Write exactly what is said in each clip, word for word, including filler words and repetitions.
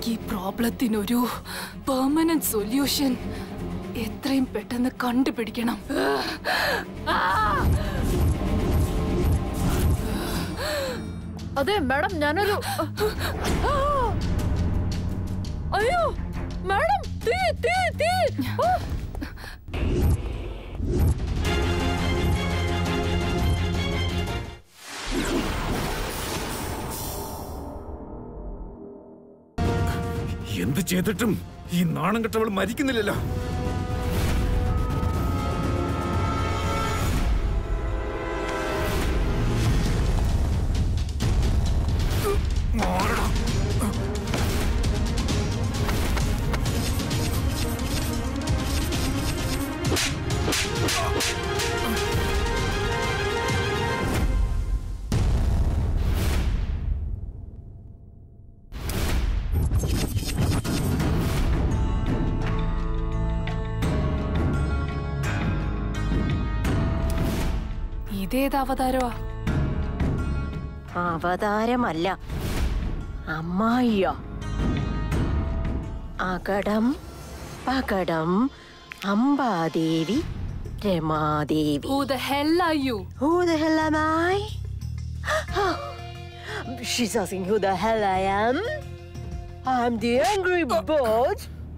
എനിക്ക് ഈ പ്രോബ്ലത്തിനൊരു permanent solution എത്രയും പെട്ടെന്ന് കണ്ടുപിടിക്കണം. അതെ മാഡം, ഞാനൊരു അയ്യോ മാഡം, തീ തീ തീ എന്ത് ചെയ്തിട്ടും ഈ നാണം കെട്ടവൾ മരിക്കുന്നില്ലല്ലോ. ഇതേത് അവതാരമാ? അവതാരമല്ല, അമ്മായിയോ. അകടം പകടം അംബാദേവി Ramadevi. Who the hell are you? Who the hell am I? She's asking who the hell I am. I'm the angry bird.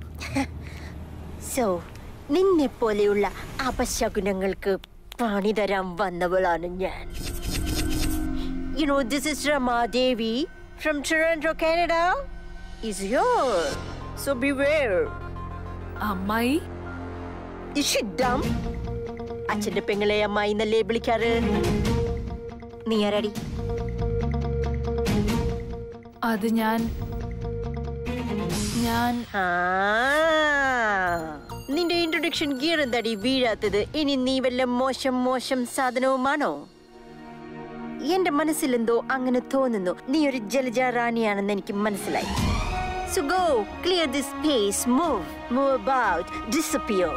So, നിന്നെ പോലെയുള്ള അപശകുനങ്ങൾക്ക് പണി തരാൻ വന്നവളാണ് ഞാൻ. You know, this is Ramadevi from Toronto, Canada. Is yours. So beware. അമ്മായി? Is she dumb? അച്ഛന്റെ പെങ്ങളെ അമ്മായി എന്നല്ലേ വിളിക്കാറ്? നീ ആരാടി? അത് ഞാൻ ഞാൻ നിന്റെ ഇൻട്രൊഡക്ഷൻ ഗിയർ എന്താടി വീഴാത്തത്? ഇനി നീ വല്ല മോശം മോശം സാധനവുമാണോ? എന്റെ മനസ്സിലെന്തോ അങ്ങനെ തോന്നുന്നു. നീ ഒരു ജലജ റാണിയാണെന്ന് എനിക്ക് മനസ്സിലായി. So go, clear this space, move, move about, disappear.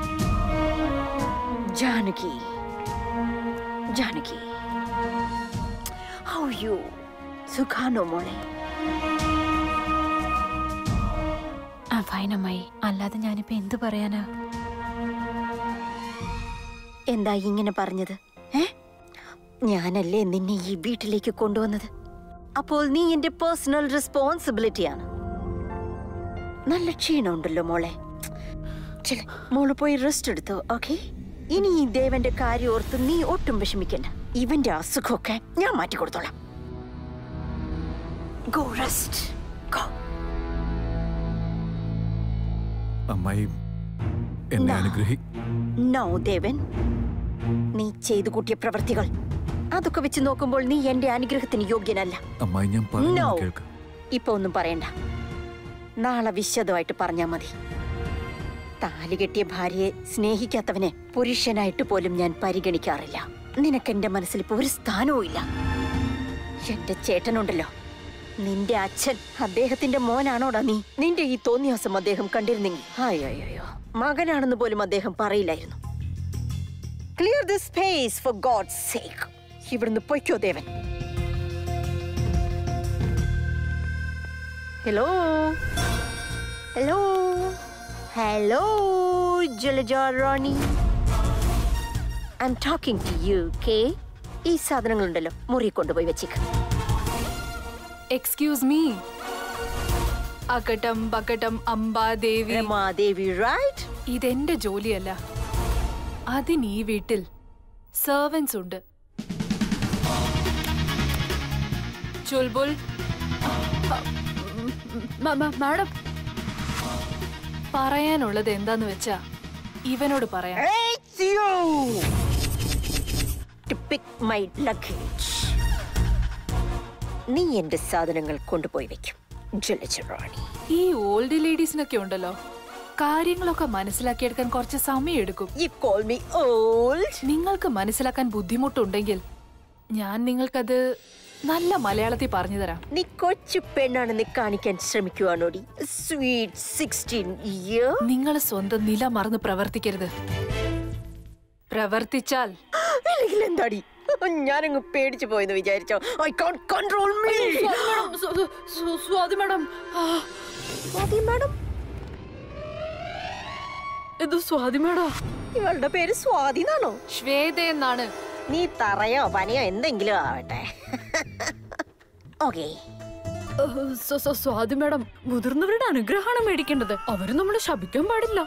Janaki, Janaki, how are you? Sukhano mole. ആ ഫൈനമ്മായി, അല്ലാതെ ഞാനിപ്പോ എന്ത് പറയാനാ? എന്താ ഇങ്ങനെ പറഞ്ഞത്? ഏ ഞാനല്ലേ നിന്നെ ഈ വീട്ടിലേക്ക് കൊണ്ടുവന്നത്. അപ്പോൾ നീ എന്റെ പേഴ്സണൽ റെസ്പോൺസിബിലിറ്റിയാണ്. നല്ല ക്ഷീണമുണ്ടല്ലോ മോളെ. മോള് പോയി റെസ്റ്റ് എടുത്തോ, ഓക്കെ? ഇനി ഈ ദേവന്റെ കാര്യം ഓർത്ത് നീ ഒട്ടും വിഷമിക്കണ്ട. ഇവന്റെ അസുഖമൊക്കെ ഞാൻ മാറ്റി കൊടുത്തോളാം. Go rest, go. അമ്മായി എന്നെ അനുഗ്രഹി. നോ ദേവൻ, നീ ചെയ്തു കൂട്ടിയ പ്രവൃത്തികൾ അതൊക്കെ വെച്ച് നോക്കുമ്പോൾ നീ എന്റെ അനുഗ്രഹത്തിന് യോഗ്യനല്ല. അമ്മായി ഞാൻ പറയുന്നത് കേൾക്ക്. ഇപ്പൊ ഒന്നും പറയണ്ട, നാളെ വിശദമായിട്ട് പറഞ്ഞാ മതി. താലി കെട്ടിയ ഭാര്യയെ സ്നേഹിക്കാത്തവനെ പുരുഷനായിട്ട് പോലും ഞാൻ പരിഗണിക്കാറില്ല. നിനക്ക് എന്റെ മനസ്സിൽ ഇപ്പൊ ഒരു സ്ഥാനവും ഇല്ല. എന്റെ ചേട്ടനുണ്ടല്ലോ, നിന്റെ അച്ഛൻ, അദ്ദേഹത്തിന്റെ മോനാണോടാ നീ? നിന്റെ ഈ തോന്നിയാസം അദ്ദേഹം കണ്ടിരുന്നെങ്കിൽ അയ്യോ മകനാണെന്ന് പോലും അദ്ദേഹം പറയില്ലായിരുന്നു. Clear the space for God's sake. ഇവിടുന്ന് പൊയ്ക്കോ Devan. Hello hello hello Jalaja Rani, I am talking to you. കെ ഈ സാധനങ്ങളുണ്ടല്ലോ മുറി കൊണ്ടുപോയി വെച്ചേക്ക്. Excuse me. അകടം ബകടം അംബാദേവി രമാദേവി, റൈറ്റ്? ഇതെന്റെ ജോലിയല്ല. അതിന് ഈ വീട്ടിൽ സെർവൻസ് ഉണ്ട്. ചുൽബുൽ, മാഡം പറയാനുള്ളത് എന്താന്ന് വെച്ചാ ഇവനോട് പറയാം. നീ എന്റെ സാധനങ്ങൾ കൊണ്ടുപോയി വെക്കും ജലജ റാണി. ഈ ഓൾഡ് ലേഡീസിനൊക്കെ ഉണ്ടല്ലോ, കാര്യങ്ങളൊക്കെ മനസ്സിലാക്കിയെടുക്കാൻ കുറച്ച് സമയം എടുക്കും. നിങ്ങൾക്ക് മനസ്സിലാക്കാൻ ബുദ്ധിമുട്ടുണ്ടെങ്കിൽ ഞാൻ നിങ്ങൾക്കത് നല്ല മലയാളത്തിൽ പറഞ്ഞു തരാം. നീ കൊച്ചു പെണ്ണാണെന്ന് കാണിക്കാൻ ശ്രമിക്കുവാണോടി? Sweet sixteen year. നിങ്ങൾ സ്വന്തം നില മറന്ന് പ്രവർത്തിക്കരുത്. പ്രവർത്തിച്ചാൽ എന്താടി? ഞാനങ്ങ് പേടിച്ചു പോയെന്ന് വിചാരിച്ചോ? I can't control me. Swathi madam, Swathi madam? ഇത് സ്വാതി മാഡം. ഇവളുടെ പേര് സ്വാതി എന്നാണോ? ശ്വേത എന്നാണ്. നീ തറയോ പനയോ എന്തെങ്കിലും ആവട്ടെ. ഓക്കേ. സ്വാതി മാഡം, മുതിർന്നവരുടെ അനുഗ്രഹമാണ് മേടിക്കേണ്ടത്. അവര് നമ്മളെ ശപിക്കാൻ പാടില്ല.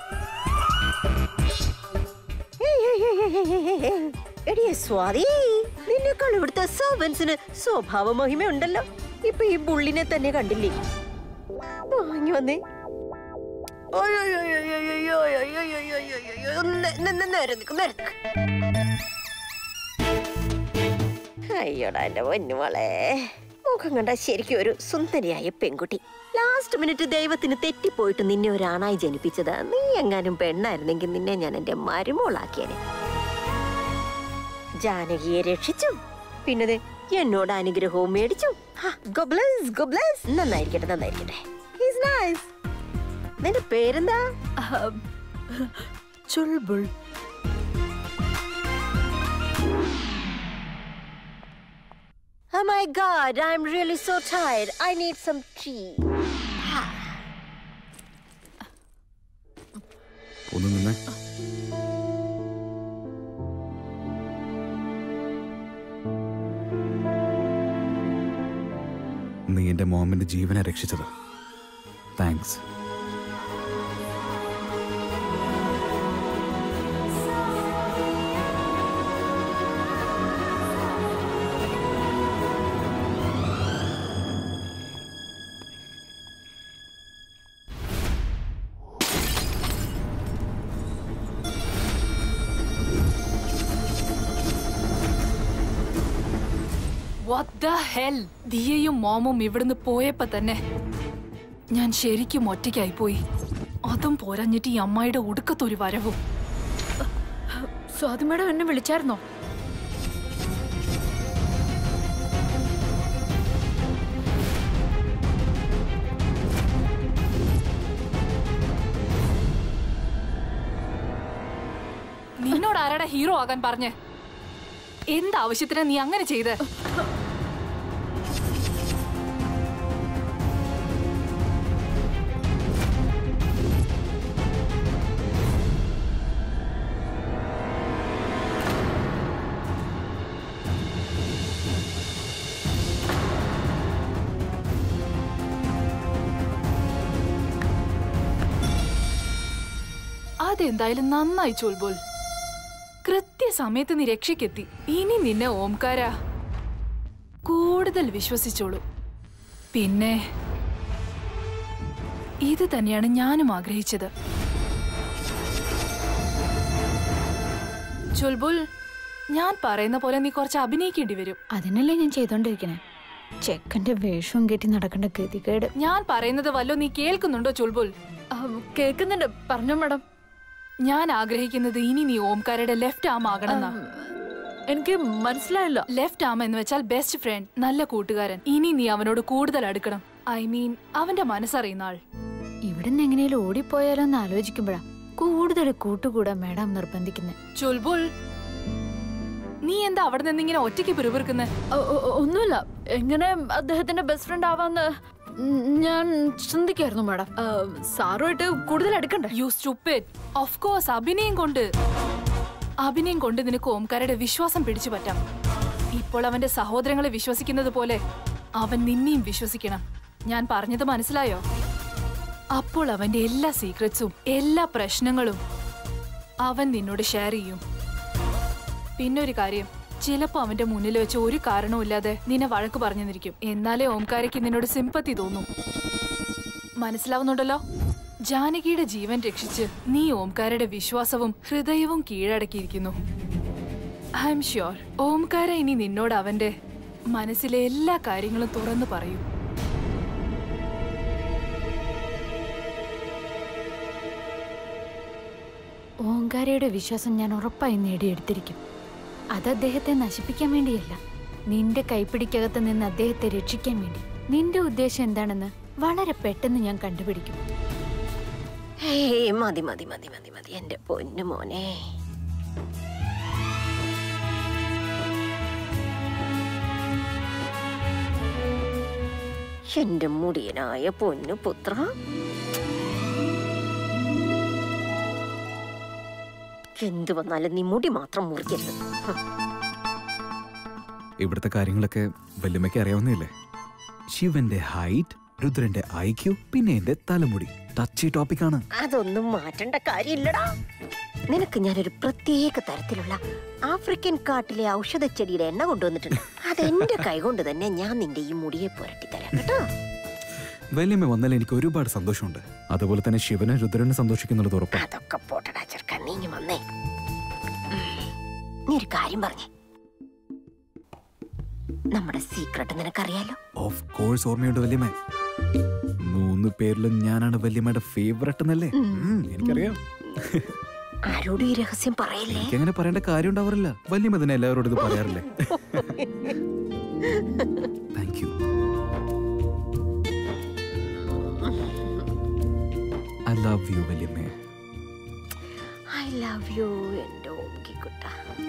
എടിയെ സ്വാതി, നിന്നെക്കാൾ ഇവിടുത്തെ സർവൻസിന് സ്വഭാവ മഹിമയുണ്ടല്ലോ. ഇപ്പൊ ഈ ബുള്ളിനെ തന്നെ കണ്ടില്ലേ? വാങ്ങി വന്നേ. അയ്യോടാ എന്റെ പൊന്നുമോളെ, മുഖം കണ്ട ശരിക്കും ഒരു സുന്ദരിയായ പെൺകുട്ടി. ലാസ്റ്റ് മിനിറ്റ് ദൈവത്തിന് തെറ്റിപ്പോയിട്ട് നിന്നെ ഒരാണായി ജനിപ്പിച്ചതാ. നീ എങ്ങാനും പെണ്ണായിരുന്നെങ്കിൽ നിന്നെ ഞാൻ എന്റെ മരുമോളാക്കിയേനെ. ജാനകിയെ രക്ഷിച്ചു, പിന്നെ എന്നോട് അനുഗ്രഹവും മേടിച്ചു. നന്നായിരിക്കട്ടെ നന്നായിരിക്കട്ടെ. നിന്റെ പേരെന്താ? ചുൽബുൾ. Oh my God, I'm really so tired. I need some tea. ഒന്ന് നിന്നെ. നീ എന്റെ മോമിന്റെ ജീവനെ രക്ഷിച്ചത് താങ്ക്സ്. What the hell? ദിയയും മോമും ഇവിടുന്ന് പോയപ്പോ തന്നെ ഞാൻ ശരിക്കും ഒറ്റയ്ക്കായി പോയി. അതും പോരാഞ്ഞിട്ട് ഈ അമ്മായിയുടെ ഒടുക്കത്തൊരു വരവും. സ്വാതി മാഡം എന്നെ വിളിച്ചായിരുന്നോ? നിന്നോട് ആരാടാ ഹീറോ ആകാൻ പറഞ്ഞേ? എന്താവശ്യത്തിനാ നീ അങ്ങനെ ചെയ്ത്? അതെന്തായാലും നന്നായി ചൊൽബോൽ. കൃത്യസമയത്ത് നീ രക്ഷയ്ക്കെത്തി. ഇനി നിന്നെ ഓംകാര കൂടുതൽ വിശ്വസിച്ചോളൂ. പിന്നെ ഇത് തന്നെയാണ് ഞാനും ആഗ്രഹിച്ചത്. ചൊൽബുൽ, ഞാൻ പറയുന്ന പോലെ നീ കുറച്ച് അഭിനയിക്കേണ്ടി വരും. അതിനല്ലേ ഞാൻ ചെയ്തോണ്ടിരിക്കണേ. ചെക്കന്റെ വേഷവും കെട്ടി നടക്കേണ്ട ഗതികേട്. ഞാൻ പറയുന്നത് വല്ലോ നീ കേൾക്കുന്നുണ്ടോ ചൊൽബുൽ? കേൾക്കുന്നുണ്ട്, പറഞ്ഞോ മാഡം. ഞാൻ ആഗ്രഹിക്കുന്നത് ഇനി നീ ഓംകാരയുടെ ലെഫ്റ്റ് ആം ആകണമെന്നാ. എനിക്ക് മനസ്സിലായില്ല. ലെഫ്റ്റ് ആം എന്ന് വെച്ചാൽ ബെസ്റ്റ് ഫ്രണ്ട്, നല്ല കൂട്ടുകാരൻ. ഇനി നീ അവനോട് കൂടുതൽ അടുക്കണം. ഐ മീൻ അവന്റെ മനസ്സറിയുന്ന ആൾ. ഇവിടുന്ന് എങ്ങനെയാലും ഓടിപ്പോയാലോ എന്ന് ആലോചിക്കുമ്പോഴാ കൂടുതൽ കൂട്ടുകൂടാൻ മാഡം നിർബന്ധിക്കുന്നത്. ചുൽബുൽ, നീ എന്താ അവിടെ നിന്ന് ഇങ്ങനെ ഒറ്റയ്ക്ക് പിറുപിറുക്കുന്നേ? ഒന്നുമില്ല, എങ്ങനെ അദ്ദേഹത്തിന്റെ ബെസ്റ്റ് ഫ്രണ്ട് ആവാന്ന് ഞാൻ ചിന്തിക്കായിരുന്നു മാഡം. സാറുമായിട്ട് കൂടുതൽ അടുക്കണ്ടേ? You stupid. ഓഫ് കോഴ്സ് അഭിനയം കൊണ്ട് അഭിനയം കൊണ്ട് നിനക്ക് ഓംകാരയുടെ വിശ്വാസം പിടിച്ചു പറ്റാം. ഇപ്പോൾ അവന്റെ സഹോദരങ്ങളെ വിശ്വസിക്കുന്നത് പോലെ അവൻ നിന്നെയും വിശ്വസിക്കണം. ഞാൻ പറഞ്ഞത് മനസ്സിലായോ? അപ്പോൾ അവന്റെ എല്ലാ സീക്രറ്റ്സും എല്ലാ പ്രശ്നങ്ങളും അവൻ നിന്നോട് ഷെയർ ചെയ്യും. പിന്നൊരു കാര്യം, ചിലപ്പോ അവന്റെ മുന്നിൽ വെച്ച് ഒരു കാരണവുമില്ലാതെ നിന്നെ വഴക്ക് പറഞ്ഞു നിന്നിരിക്കും. എന്നാലേ ഓംകാരയ്ക്ക് നിന്നോട് സിമ്പത്തി തോന്നും. മനസ്സിലാവുന്നുണ്ടല്ലോ? ജാനകിയുടെ ജീവൻ രക്ഷിച്ച് നീ ഓംകാരയുടെ വിശ്വാസവും ഹൃദയവും കീഴടക്കിയിരിക്കുന്നു. ഐ എം ഷ്യൂർ ഓംകാര ഇനി നിന്നോട് അവന്റെ മനസ്സിലെ എല്ലാ കാര്യങ്ങളും തുറന്നു പറയും. ഓംകാരയുടെ വിശ്വാസം ഞാൻ ഉറപ്പായി നേടിയെടുത്തിരിക്കും. അത് അദ്ദേഹത്തെ നശിപ്പിക്കാൻ വേണ്ടിയല്ല, നിന്റെ കൈപ്പിടിക്കകത്ത് നിന്ന് അദ്ദേഹത്തെ രക്ഷിക്കാൻ വേണ്ടി. നിന്റെ ഉദ്ദേശം എന്താണെന്ന് വളരെ പെട്ടെന്ന് ഞാൻ കണ്ടുപിടിക്കും. മതി മതി മതി മതി മതി എന്റെ പൊന്നു മോനെ. എന്റെ മുടിയനായ പൊന്നു പുത്ര. എന്തു വന്നാലും നീ മുടി മാത്രം മുറിക്കരുത്. ഇവിടുത്തെ കാര്യങ്ങളൊക്കെ വല്യമ്മയ്ക്ക് അറിയാവുന്നല്ലേ? ശിവന്റെ ഹൈറ്റ്, രുദ്രന്റെ ഐക്യു, പിന്നെ എന്റെ തലമുടി. ടച്ചി ടോപ്പിക്കാണ്. അതൊന്നും മാറ്റേണ്ട കാര്യമില്ലടാ. നിനക്ക് ഞാനൊരു പ്രത്യേക തരത്തിലുള്ള ആഫ്രിക്കൻ കാട്ടിലെ ഔഷധ ചെടിയുടെ എണ്ണ കൊണ്ടുവന്നിട്ടുണ്ട്. അതെന്റെ കൈകൊണ്ട് തന്നെ ഞാൻ നിന്റെ ഈ മുടിയെ പുരട്ടി തരാം കേട്ടോ. വല്യമ്മ വന്നാൽ എനിക്ക് ഒരുപാട് സന്തോഷമുണ്ട്. അതുപോലെ തന്നെ ശിവനെ രുദ്രനെ സന്തോഷിക്കുന്നുള്ളത് ഉറപ്പാണ്. അതൊക്കെ പോട്ടടാ ചെറുക്കാൻ, നീ ഇങ്ങ് വന്നേ. നീ ഒരു കാര്യം പറഞ്ഞേ, നമ്മുടെ സീക്രട്ട് നിനക്കറിയാലോ? ഓഫ് കോഴ്സ് ഓർമ്മയുണ്ട് വല്യമ്മ. മൂന്ന് പേരിലും ഞാനാണ് വല്യമ്മയുടെ ഫേവറേറ്റ് എന്നല്ലേ? എനിക്കറിയാം. ആരോടും ഈ രഹസ്യം പറയല്ലേ? എനിക്കങ്ങനെ പറയേണ്ട കാര്യം ഉണ്ടാവാറില്ല. വല്യമ്മ തന്നെ എല്ലാവരോടും ഇത് പറയാറില്ലേ? Thank you. I love you, വല്യമ്മേ. I love you, എൻ്റെ ഓംകിക്കുട്ട.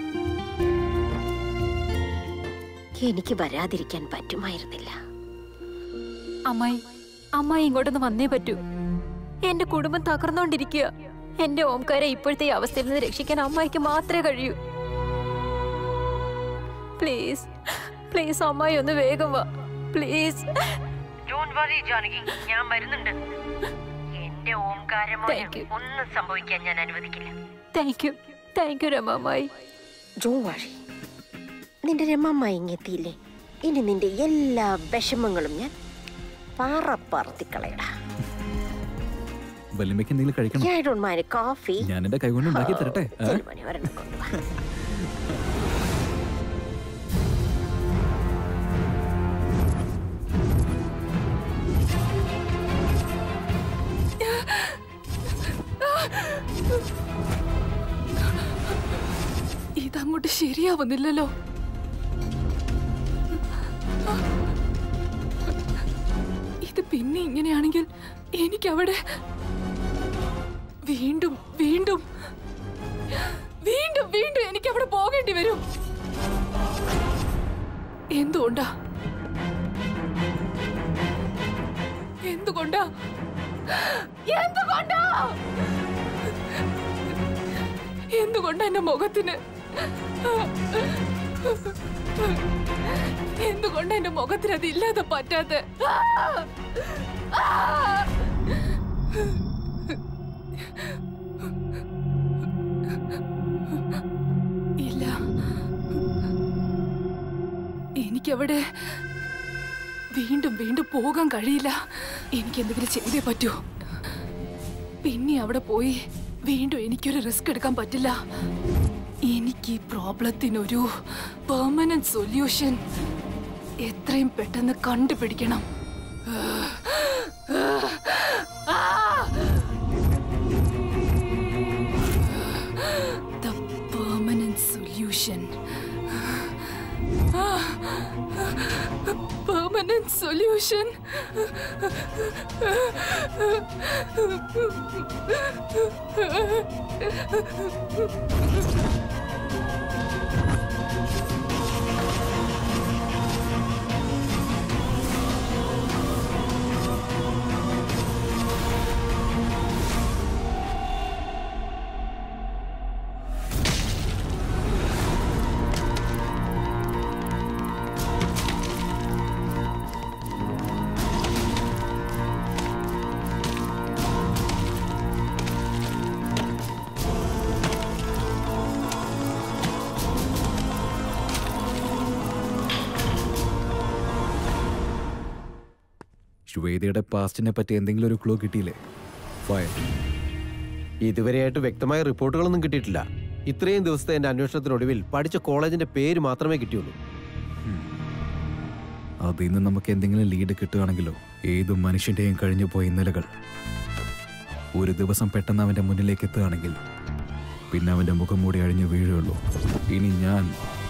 എനിക്ക് വരാതിരിക്കാൻ പറ്റുമായിരുന്നില്ല. അമ്മായി, അമ്മായി ഇങ്ങോട്ടൊന്ന് വന്നേ പറ്റൂ. എന്റെ കുടുംബം തകർന്നോണ്ടിരിക്കുക. എന്റെ ഓംകാരെ ഇപ്പോഴത്തെ ഈ അവസ്ഥയിൽ നിന്ന് രക്ഷിക്കാൻ അമ്മായിക്ക് മാത്രമേ കഴിയൂ. പ്ലീസ് പ്ലീസ് അമ്മായി ഒന്ന് വേഗം വാ പ്ലീസ്. Don't worry, ജാനകി, ഞാൻ വരുന്നുണ്ട്. എന്റെ ഓംകാരമോനെ ഒന്നും സംഭവിക്കാൻ ഞാൻ അനുവദിക്കില്ല. Thank you thank you Ramamayi. Don't worry. നിന്റെ രമാമായി ഇങ്ങെത്തിയില്ലേ? ഇനി നിന്റെ എല്ലാ വിഷമങ്ങളും ഞാൻ പാറ പറത്തിക്കളയടാ. വല്യമ്മയ്ക്ക് എന്തെങ്കിലും കഴിക്കണം? I don't mind coffee. ഞാൻ എന്റെ കൈ കൊണ്ട് ഉണ്ടാക്കി തരട്ടെ? ചെറുമണി ഒരെണ്ണം കൊണ്ടുവാ. ഇതങ്ങോട്ട് ശരിയാവുന്നില്ലല്ലോ. ഇത് പിന്നെ ഇങ്ങനെയാണെങ്കിൽ എനിക്കവിടെ വീണ്ടും വീണ്ടും വീണ്ടും വീണ്ടും എനിക്കവിടെ പോകേണ്ടി വരും. എന്തുകൊണ്ടാ എന്തുകൊണ്ടാ എന്തുകൊണ്ടാ എന്തുകൊണ്ടാ എന്റെ മുഖത്തിന് എന്തുകൊണ്ടാ എന്റെ മുഖത്തിന് അത് ഇല്ലാതെ പറ്റാത്ത? ഇല്ല, എനിക്കവിടെ വീണ്ടും വീണ്ടും പോകാൻ കഴിയില്ല. എനിക്ക് എന്തെങ്കിലും ചെയ്തേ പറ്റൂ. പിന്നെ അവിടെ പോയി വീണ്ടും എനിക്കൊരു റിസ്ക് എടുക്കാൻ പറ്റില്ല. എനിക്ക് ഈ പ്രോബ്ലത്തിനൊരു പെർമനന്റ് സൊല്യൂഷൻ എത്രയും പെട്ടെന്ന് കണ്ടുപിടിക്കണം. The permanent solution. Permanent solution. ശ്വേതയുടെ പാസ്റ്റിനെ പറ്റി എന്തെങ്കിലും ഒരു ക്ലൂ കിട്ടിയില്ലേ? ഇതുവരെയായിട്ട് വ്യക്തമായ റിപ്പോർട്ടുകളൊന്നും കിട്ടിയിട്ടില്ല. ഇത്രയും ദിവസത്തെ എന്റെ അന്വേഷണത്തിനൊടുവിൽ പഠിച്ച കോളേജിന്റെ പേര് മാത്രമേ കിട്ടിയുള്ളൂ. അതിൽ നിന്ന് നമുക്ക് എന്തെങ്കിലും ലീഡ് കിട്ടുകയാണെങ്കിലോ? ഏതു മനുഷ്യന്റെയും കഴിഞ്ഞു പോയ ഇന്നലകൾ ഒരു ദിവസം പെട്ടെന്ന് അവന്റെ മുന്നിലേക്ക് എത്തുകയാണെങ്കിൽ പിന്നെ അവന്റെ മുഖം മൂടി അഴിഞ്ഞു വീഴുള്ളൂ. ഇനി ഞാൻ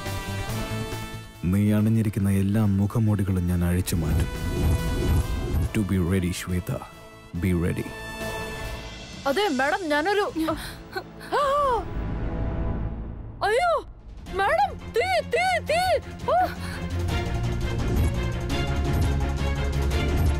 നീ അണിഞ്ഞിരിക്കുന്ന എല്ലാ മുഖംമൂടികളും ഞാൻ അഴിച്ചു മാറ്റും. To be ready, Shweta. Be ready. അതെ മാഡം, ഞാനൊരു അയ്യോ മാഡം, തീ തീ തീ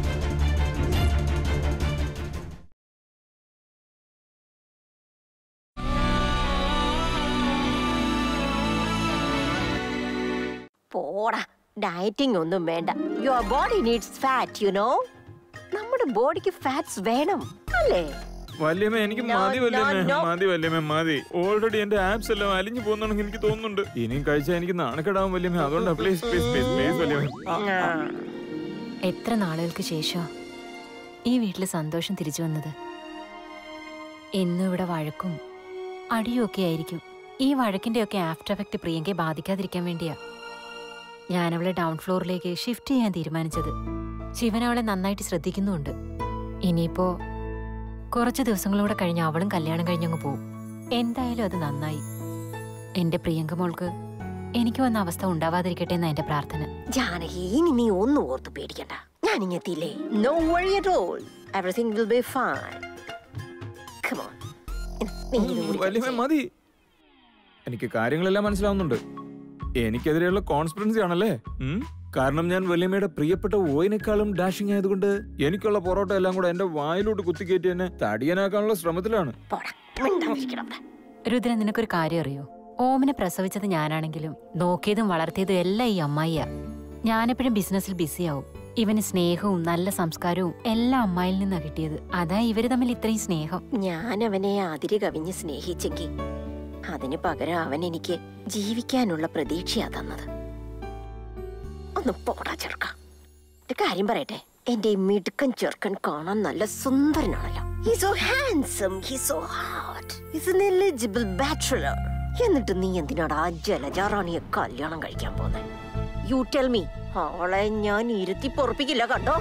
പോടാ, ഡയറ്റിംഗ് ഒന്നും വേണ്ട. Your body needs fat, you know. നമ്മുടെ ബോഡിക്ക് ഫാറ്റ്സ് വേണം അല്ലേ? വല്യമ്മ എനിക്ക് മതി വല്യമ്മ, മതി വല്യമ്മ മതി. ഓൾറെഡി എന്റെ ആപ്സ് എല്ലാം അലിഞ്ഞു പോകുന്നാണെങ്കിൽ എനിക്ക് തോന്നുന്നുണ്ട്. ഇനിയും കഴിച്ചാൽ എനിക്ക് നാണക്കെടാവും വല്യമ്മ. അതുകൊണ്ടാ പ്ലീസ് പ്ലീസ് പ്ലീസ് പ്ലീസ് വല്യമ്മ. എത്ര നാളുകൾക്ക് ശേഷം ഈ വീട്ടിൽ സന്തോഷം തിരിച്ചു വന്നത്. എന്നും ഇവിടെ വഴക്കും അടിയും ഒക്കെ ആയിരിക്കും. ഈ വഴക്കിന്റെ ഒക്കെ ആഫ്റ്റർ എഫക്ട് പ്രിയങ്കയെ ബാധിക്കാതിരിക്കാൻ വേണ്ടിയാ ഞാൻ അവളെ ഡൗൺ ഫ്ലോറിലേക്ക് ഷിഫ്റ്റ് ചെയ്യാൻ തീരുമാനിച്ചത്. ശിവൻ അവളെ നന്നായിട്ട് ശ്രദ്ധിക്കുന്നുണ്ട്. ഇനിയിപ്പോ കുറച്ച് ദിവസങ്ങളൂടെ കഴിഞ്ഞ് അവളും കല്യാണം കഴിഞ്ഞങ്ങ് പോവും. എന്തായാലും അത് നന്നായി. എന്റെ പ്രിയങ്ക മോൾക്ക് എനിക്ക് വന്ന അവസ്ഥ ഉണ്ടാവാതിരിക്കട്ടെ എന്നാ എന്റെ പ്രാർത്ഥന. ജാനകി, ഇനി നീ ഒന്നും ഓർത്ത് പേടിക്കണ്ട. ഞാൻ ഇങ്ങെത്തിയില്ലേ. No worry at all. Everything will be fine. Come on. വല്യമ്മ മതി. എനിക്ക് കാര്യങ്ങളെല്ലാം മനസ്സിലാവുന്നുണ്ട്. എനിക്കെതിരെയുള്ള കോൺസ്പിറൻസി ആണല്ലേ? കാരണം ഞാൻ വല്യമ്മയുടെ പ്രിയപ്പെട്ട ഓയിനേക്കാളും ഡാഷിംഗ് ആയതുകൊണ്ട് എനിക്കുള്ള പൊറോട്ട എല്ലാം കൂടെ എന്റെ വായിലോട്ട് കുത്തിക്കയറ്റി എന്നെ തടിയനാക്കാനുള്ള ശ്രമത്തിലാണ്. രുദ്രൻ, നിനക്കൊരു കാര്യം അറിയോ? ഓമിനെ പ്രസവിച്ചത് ഞാനാണെങ്കിലും നോക്കിയതും വളർത്തിയതും എല്ലാം ഈ അമ്മായിയാ. ഞാനെപ്പോഴും ബിസിനസ്സിൽ ബിസിയാവും. ഇവന് സ്നേഹവും നല്ല സംസ്കാരവും എല്ലാം അമ്മായിൽ നിന്നാ കിട്ടിയത്. അതാ ഇവര് തമ്മിൽ ഇത്രയും സ്നേഹം. ഞാൻ അവനെ അതിര് കവിഞ്ഞ് സ്നേഹിച്ചെങ്കിൽ അതിന് പകരം അവൻ എനിക്ക് ജീവിക്കാനുള്ള പ്രതീക്ഷയാ തന്നത്. ഒന്ന് പോടാ ചെറുക്ക. കാര്യം പറയട്ടെ, എന്റെ മിടുക്കൻ ചെറുക്കൻ കാണാൻ നല്ല സുന്ദരനാണല്ലോ. He's so handsome, he's so hot, he's an eligible bachelor. എന്നിട്ട് നീ എന്തിനാടാ ആ ജലജാറാണിയെ കല്യാണം കഴിക്കാൻ പോന്നെ? You tell me. അവളെ ഞാൻ ഇരുത്തി പൊറപ്പിക്കില്ല, കണ്ടോ?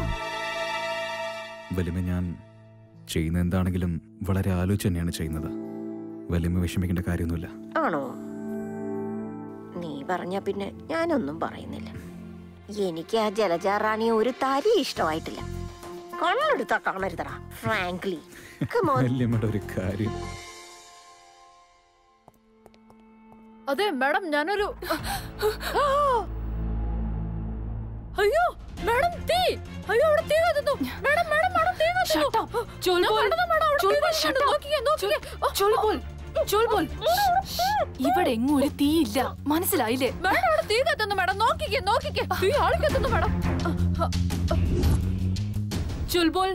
വലിയ ഞാൻ ചെയ്യുന്ന എന്താണെങ്കിലും വളരെ ആലോചിച്ച് തന്നെയാണ് ചെയ്യുന്നത്. വലിയ വിഷമിക്കേണ്ട കാര്യമൊന്നുമില്ല. ആണോ? നീ പറഞ്ഞ പിന്നെ ഞാനൊന്നും പറയുന്നില്ല. എനിക്ക് ആ ജലജാറാണിയെ ഒരു തരി ഇഷ്ടമായിട്ടില്ല. കണ്ണെടുത്താ കാണരുതടാ, ഫ്രാങ്ക്ലി. ഒരു കാര്യം. അതെ മാഡം, ഞാനൊരു അയ്യോ മാഡം, തീ! അയ്യോ, അവിടെ തീ കത്തുന്നു. മാഡം മാഡം മാഡം തീ കത്തുന്നു. ഇവിടെ എങ്ങും ഒരു തീയില്ല, മനസ്സിലായില്ലേ? മാഡം അവിടെ തീ കത്തുന്നു. മാഡം നോക്കിക്കേ, നോക്കിക്കേ, തീ ആളി കത്തുന്നു. മാഡം ചുൽബുൽ,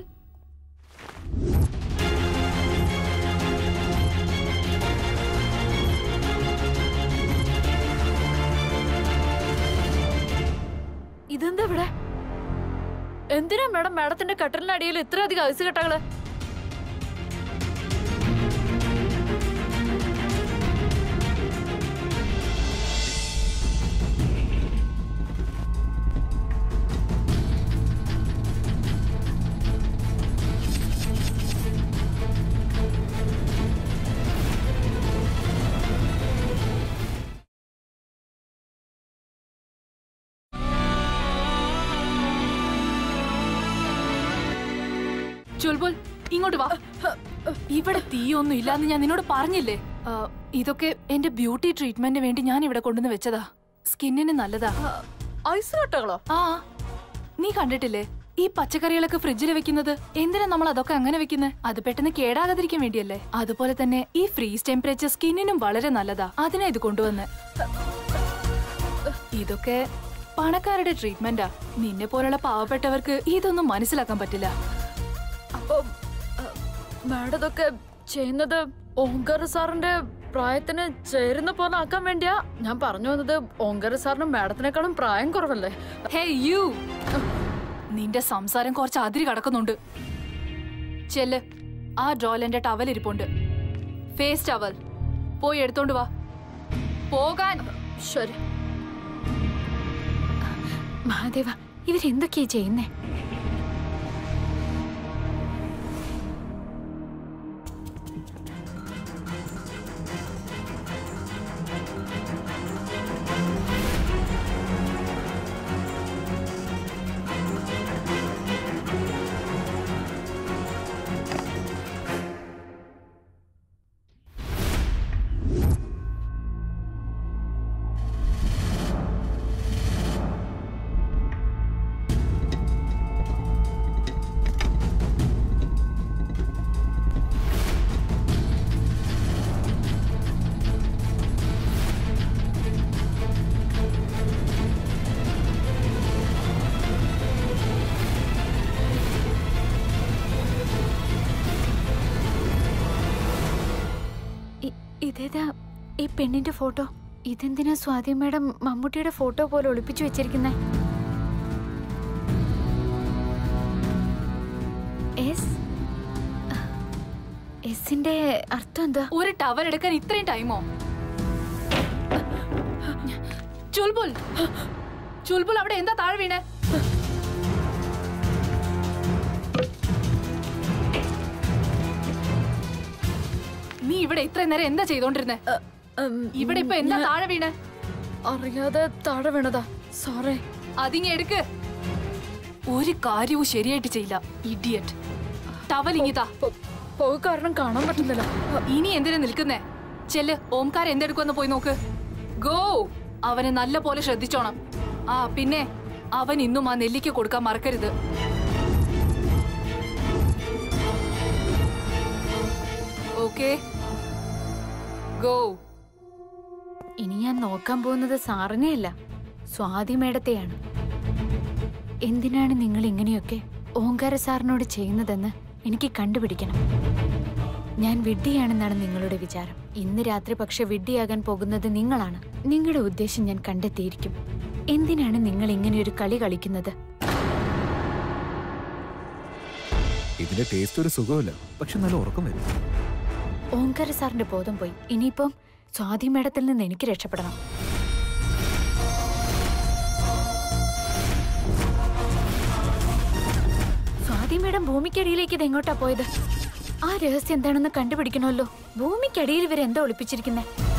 ഇതെന്താ ഇവിടെ? എന്തിനാ മാഡം മാഡത്തിന്റെ കട്ടലിനടിയിൽ ഇത്രയധികം ഐസ് കട്ടകള്? ചുൽബുൽ, ഇങ്ങോട്ട് വാ. ഇവിടെ തീയൊന്നും ഇല്ലാന്ന് ഞാൻ നിന്നോട് പറഞ്ഞില്ലേ? ഇതൊക്കെ എന്റെ ബ്യൂട്ടി ട്രീറ്റ്മെന്റിന് വേണ്ടി ഞാൻ ഇവിടെ കൊണ്ടുവന്ന് വെച്ചതാ. സ്കിന്നിന് നല്ലതാ. ഐസ് കട്ടകളോ? ആ, നീ കണ്ടിട്ടില്ലേ ഈ പച്ചക്കറികളൊക്കെ ഫ്രിഡ്ജിൽ വെക്കുന്നത്? എന്തിനാ നമ്മൾ അതൊക്കെ അങ്ങനെ വെക്കുന്നത്? അത് പെട്ടെന്ന് കേടാകാതിരിക്കാൻ വേണ്ടിയല്ലേ? അതുപോലെ തന്നെ ഈ ഫ്രീസ് ടെമ്പറേച്ചർ സ്കിന്നിനും വളരെ നല്ലതാ. അതിനാ ഇത് കൊണ്ടുവന്ന്. ഇതൊക്കെ പണക്കാരുടെ ട്രീറ്റ്മെന്റാ. നിന്നെ പോലുള്ള പാവപ്പെട്ടവർക്ക് ഇതൊന്നും മനസ്സിലാക്കാൻ പറ്റില്ല. അപ്പൊ മാഡം ഇതൊക്കെ ചെയ്യുന്നത് ഓംകാർ സാറിന്റെ പ്രായത്തിന് ചേരുന്ന പോലെ ആക്കാൻ വേണ്ടിയാ? ഞാൻ പറഞ്ഞു വന്നത് ഓംകാർ സാറിന് മാഡത്തിനേക്കാളും പ്രായം കുറവല്ലേ? ഹേ യു, നിന്റെ സംസാരം കുറച്ച് അതിരി കടക്കുന്നുണ്ട്. ചെല്ല്, ആ ഡ്രോയിലെന്റെ ടവൽ ഇരിപ്പുണ്ട്. ഫേസ് ടവൽ പോയി എടുത്തോണ്ട് വാ. പോകാൻ. ശരി. മഹാദേവ, ഇവരെന്തൊക്കെയാ ചെയ്യുന്നേ? ഇതേതാ ഈ പെണ്ണിന്റെ ഫോട്ടോ? ഇതെന്തിനാ സ്വാതി മേഡം മമ്മൂട്ടിയുടെ ഫോട്ടോ പോലെ ഒളിപ്പിച്ചു വെച്ചിരിക്കുന്നേ? എസ് എസിന്റെ അർത്ഥം എന്താ? ഒരു ടവൽ എടുക്കാൻ ഇത്രയും ടൈമോ? ചുൽബുൽ ചുൽബുൽ അവിടെ എന്താ താഴെ വീണേ? നീ ഇവിടെ ഇത്രയും നേരം എന്താ ചെയ്തോണ്ടിരുന്നേ? ഇവിടെ ഇപ്പൊ എന്താ താഴെ വീണേ? അറിയാതെ താഴെ വീണതാ. സോറി. അതിങ്ങ എടുക്ക്. ഒരു കാര്യവും ശരിയായിട്ട് ചെയ്യില്ല ഇഡിയറ്റ്. ടവൽ ഇങ്ങിതാ. പോക കാരണം കാണാൻ പറ്റുന്നില്ല. ഇനി എന്തിനാ നിൽക്കുന്നേ? ചെല്ല്, ഓംകാർ എന്തെടുക്കുമെന്ന് പോയി നോക്ക്. ഗോ. അവനെ നല്ല പോലെ ശ്രദ്ധിച്ചോണം. ആ പിന്നെ അവൻ ഇന്നും ആ നെല്ലിക്ക് കൊടുക്കാൻ മറക്കരുത്. Okay, go. ഇനി ഞാൻ നോക്കാൻ പോകുന്നത് സാറിനെയല്ല, സ്വാതി മേഡത്തെയാണ്. എന്തിനാണ് നിങ്ങൾ ഇങ്ങനെയൊക്കെ ഓങ്കാര സാറിനോട് ചെയ്യുന്നതെന്ന് എനിക്ക് കണ്ടുപിടിക്കണം. ഞാൻ വിഡ്ഢിയാണെന്നാണ് നിങ്ങളുടെ വിചാരം. ഇന്ന് രാത്രി പക്ഷെ വിഡ്ഢിയാകാൻ പോകുന്നത് നിങ്ങളാണ്. നിങ്ങളുടെ ഉദ്ദേശം ഞാൻ കണ്ടെത്തിയിരിക്കും. എന്തിനാണ് നിങ്ങൾ ഇങ്ങനെയൊരു കളി കളിക്കുന്നത്? ഇതിന്റെ ടേസ്റ്റ് ഒരു സുഖമില്ല, പക്ഷെ നല്ല ഉറക്കം വരും. ഓങ്കാര സാറിന്റെ ബോധം പോയി. ഇനിയിപ്പം സ്വാതി മേഡത്തിൽ നിന്ന് എനിക്ക് രക്ഷപ്പെടണം. സ്വാതി മേഡം ഭൂമിക്കടിയിലേക്ക് ഇത് എങ്ങോട്ടാ പോയത്? ആ രഹസ്യം എന്താണെന്ന് കണ്ടുപിടിക്കണമല്ലോ. ഭൂമിക്കടിയിൽ ഇവരെന്താ ഒളിപ്പിച്ചിരിക്കുന്നേ?